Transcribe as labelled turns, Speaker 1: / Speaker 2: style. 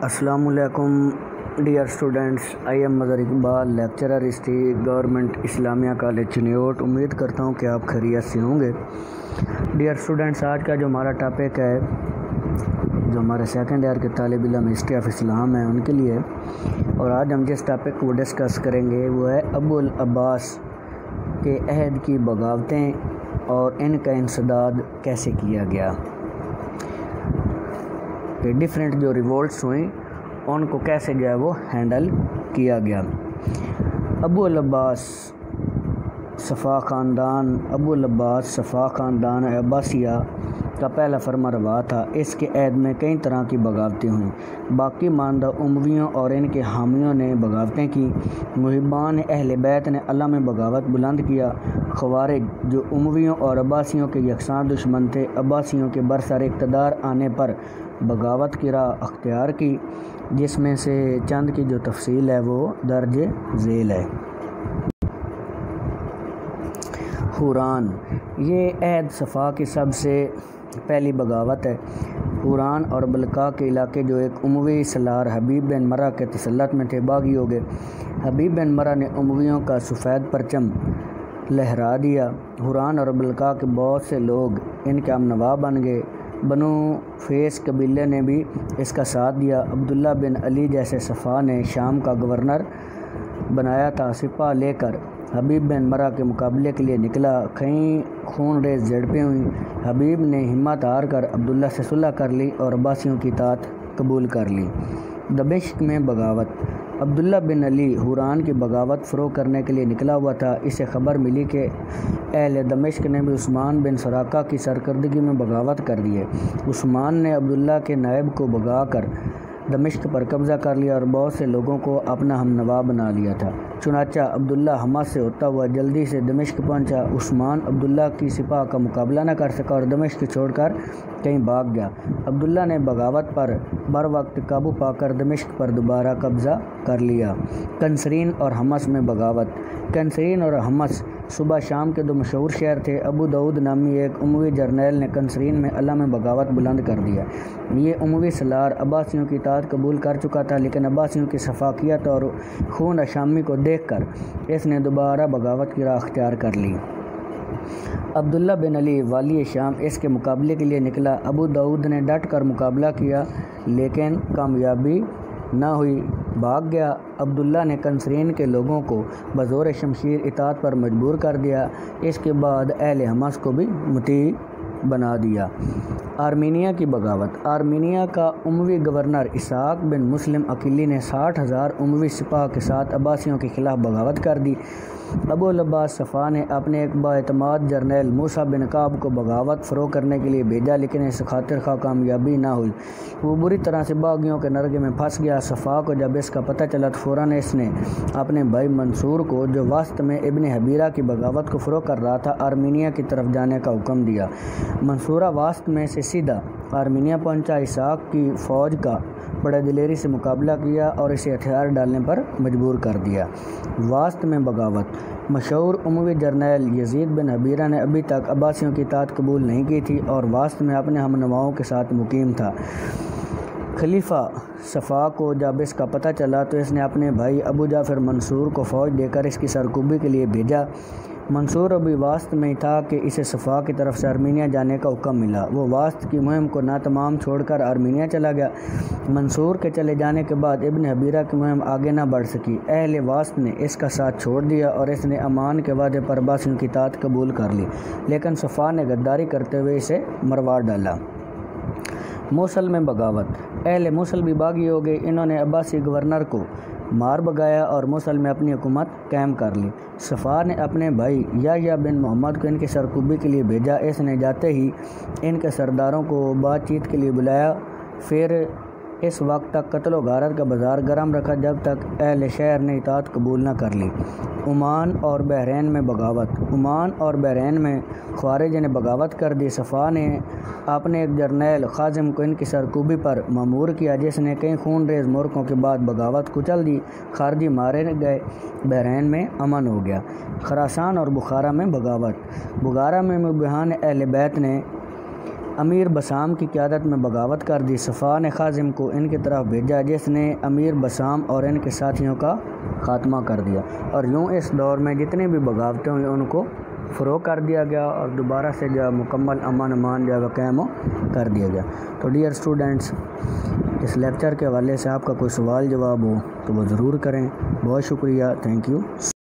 Speaker 1: السلام علیکم dear students, I am Mazhar Iqbal, lecturer history, government Islamia college Chiniot. امید کرتا ہوں کہ آپ خیریت سے ہوں گے۔ ڈیئر اسٹوڈنٹس، آج کا جو ہمارا ٹاپک ہے، جو ہمارے سیکنڈ ایئر کے طالب علم ہسٹری آف اسلام ہیں ان کے لیے، اور آج ہم جس ٹاپک کو ڈسکس کریں گے وہ ہے ابو العباس کے عہد کی بغاوتیں اور ان کا انسداد کیسے کیا گیا، کہ ڈیفرنٹ جو ریوولٹس ہوئیں ان کو کیسے جو ہے وہ ہینڈل کیا گیا۔ ابو العباس صفا خاندان، ابو العباس صفا خاندان عباسیہ کا پہلا فرما روا تھا۔ اس کے عہد میں کئی طرح کی بغاوتیں ہوئیں۔ باقی ماندہ امویوں اور ان کے حامیوں نے بغاوتیں کی۔ محبان اہل بیت نے اللہ میں بغاوت بلند کیا۔ خوارج جو امویوں اور عباسیوں کے یکساں دشمن تھے، عباسیوں کے برسر اقتدار آنے پر بغاوت کی راہ اختیار کی، جس میں سے چند کی جو تفصیل ہے وہ درج ذیل ہے۔ حوران، یہ عہد صفا کی سب سے پہلی بغاوت ہے۔ حوران اور بلقاء کے علاقے جو ایک اموی سالار حبیب بن مرہ کے تسلط میں تھے، باغی ہو گئے۔ حبیب بن مرہ نے امویوں کا سفید پرچم لہرا دیا۔ حوران اور بلقاء کے بہت سے لوگ ان کے ہم نوا بن گئے۔ بنو فیس قبیلے نے بھی اس کا ساتھ دیا۔ عبداللہ بن علی جیسے صفا نے شام کا گورنر بنایا تھا۔ سپاہ لے کر حبیب بن مرہ کے مقابلے کے لیے نکلا۔ کئی خون ریز جھڑپیں ہوئیں۔ حبیب نے ہمت ہار کر عبداللہ سے صلح کر لی اور عباسیوں کی اطاعت قبول کر لی۔ دمشق میں بغاوت، عبداللہ بن علی حوران کی بغاوت فروغ کرنے کے لیے نکلا ہوا تھا۔ اسے خبر ملی کہ اہل دمشق نے بھی عثمان بن سراقہ کی سرکردگی میں بغاوت کر دی ہے۔ عثمان نے عبداللہ کے نائب کو بھگا کر دمشق پر قبضہ کر لیا اور بہت سے لوگوں کو اپنا ہم نوا بنا لیا تھا۔ چنانچہ عبداللہ حماس سے ہوتا ہوا جلدی سے دمشق پہنچا۔ عثمان عبداللہ کی سپاہ کا مقابلہ نہ کر سکا اور دمشق چھوڑ کر کہیں بھاگ گیا۔ عبداللہ نے بغاوت پر بر وقت قابو پا کر دمشق پر دوبارہ قبضہ کر لیا۔ کنسرین اور حمص میں بغاوت، کنسرین اور حمص صبح شام کے دو مشہور شہر تھے۔ ابو داؤد نامی ایک اموی جرنیل نے کنسرین میں اللہ میں بغاوت بلند کر دیا۔ یہ اموی سالار عباسیوں کی اطاعت قبول کر چکا تھا، لیکن عباسیوں کی شفاقیت اور خون اشامی کو دیکھ کر اس نے دوبارہ بغاوت کی راہ اختیار کر لی۔ عبداللہ بن علی والی شام اس کے مقابلے کے لیے نکلا۔ ابو داؤد نے ڈٹ کر مقابلہ کیا لیکن کامیابی نہ ہوئی، بھاگ گیا۔ عبداللہ نے کنسرین کے لوگوں کو بزور شمشیر اطاعت پر مجبور کر دیا۔ اس کے بعد اہل حمص کو بھی مطیع بنا دیا۔ آرمینیا کی بغاوت، آرمینیا کا اموی گورنر اسحاق بن مسلم عقیلی نے 60,000 اموی سپاہ کے ساتھ عباسیوں کے خلاف بغاوت کر دی۔ ابو العباس صفا نے اپنے ایک بااعتماد جرنیل موسیٰ بن کعب کو بغاوت فروغ کرنے کے لیے بھیجا، لیکن اس خاطر خواہ کامیابی نہ ہوئی۔ وہ بری طرح سے باغیوں کے نرغے میں پھنس گیا۔ صفا کو جب اس کا پتہ چلا تو فوراً اس نے اپنے بھائی منصور کو، جو وسط میں ابن حبیرہ کی بغاوت کو فروغ کر رہا تھا، آرمینیا کی طرف جانے کا حکم دیا۔ منصورہ وسط میں سے سیدھا آرمینیا پہنچا۔ اسحاق کی فوج کا بڑے دلیری سے مقابلہ کیا اور اسے ہتھیار ڈالنے پر مجبور کر دیا۔ وسط میں بغاوت، مشہور اموی جرنیل یزید بن حبیرہ نے ابھی تک عباسیوں کی اطاعت قبول نہیں کی تھی اور وسط میں اپنے ہم نواؤں کے ساتھ مقیم تھا۔ خلیفہ صفا کو جب اس کا پتہ چلا تو اس نے اپنے بھائی ابو جعفر منصور کو فوج دے کر اس کی سرکوبی کے لیے بھیجا۔ منصور ابھی واسط میں ہی تھا کہ اسے صفا کی طرف سے آرمینیا جانے کا حکم ملا۔ وہ واسط کی مہم کو ناتمام چھوڑ کر آرمینیا چلا گیا۔ منصور کے چلے جانے کے بعد ابن حبیرہ کی مہم آگے نہ بڑھ سکی۔ اہل واسط نے اس کا ساتھ چھوڑ دیا اور اس نے امان کے وعدے پر عباسیوں کی اطاعت قبول کر لی، لیکن صفا نے غداری کرتے ہوئے اسے مروا ڈالا۔ موصل میں بغاوت، اہل موصل بھی باغی ہو گئے۔ انہوں نے عباسی گورنر کو مار بگایا اور موصل میں اپنی حکومت قائم کر لی۔ صفا نے اپنے بھائی یحییٰ بن محمد کو ان کی سرکوبی کے لیے بھیجا۔ اس نے جاتے ہی ان کے سرداروں کو بات چیت کے لیے بلایا، پھر اس وقت تک قتل و غارت کا بازار گرم رکھا جب تک اہل شہر نے اطاعت قبول نہ کر لی۔ عمان اور بحرین میں بغاوت، عمان اور بحرین میں خوارج نے بغاوت کر دی۔ صفا نے اپنے ایک جرنیل خازم کو ان کی سرکوبی پر مأمور کیا، جس نے کئی خون ریز مورکوں کے بعد بغاوت کچل دی۔ خارجی مارے گئے، بحرین میں امن ہو گیا۔ خراسان اور بخارا میں بغاوت، بخارا میں مبیحان اہل بیت نے امیر بسام کی قیادت میں بغاوت کر دی۔ سفاح نے خازم کو ان کی طرف بھیجا جس نے امیر بسام اور ان کے ساتھیوں کا خاتمہ کر دیا، اور یوں اس دور میں جتنی بھی بغاوتیں ہوئی ان کو فروغ کر دیا گیا اور دوبارہ سے جو مکمل امن امان جو قائم کر دیا گیا۔ تو ڈیئر اسٹوڈنٹس، اس لیکچر کے حوالے سے آپ کا کوئی سوال جواب ہو تو وہ ضرور کریں۔ بہت شکریہ، تھینک یو۔